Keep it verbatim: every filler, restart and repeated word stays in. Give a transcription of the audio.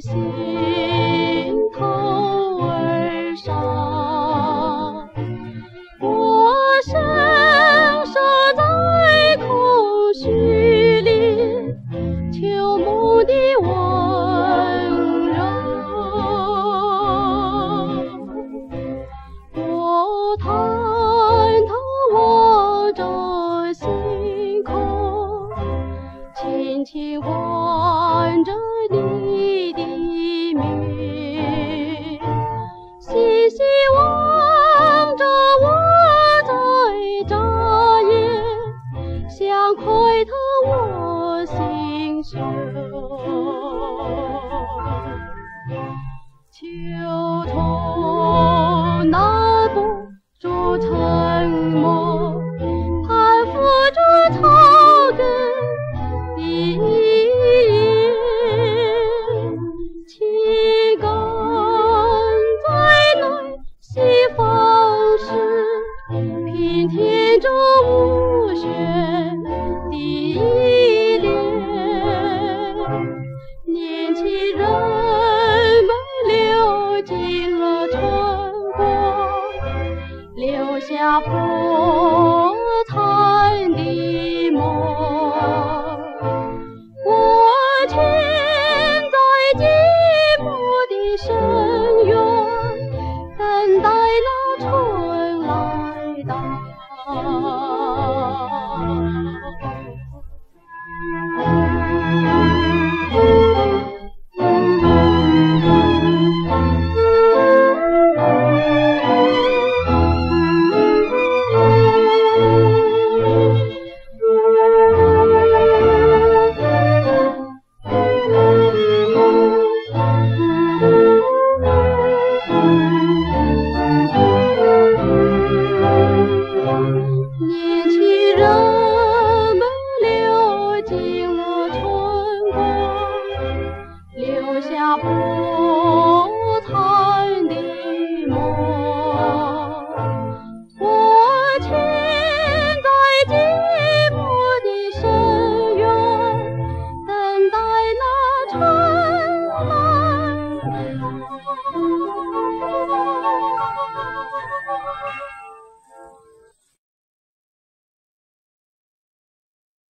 心头而上，我深受在空虚里求梦的温柔，我抬头望着星空，轻轻唤着你的名，细细望着我在眨眼，想窥透我心胸。秋虫难捕捉沉默，攀附着草根一叶，情感在内心放矢，平添着无限的依恋。年轻人们流尽了春光，留下破残的梦。我潜在寂寞的深渊，等待那春来到。年轻人们流尽了春光，留下破残的梦。我潜在寂寞的深渊，等待那春来到。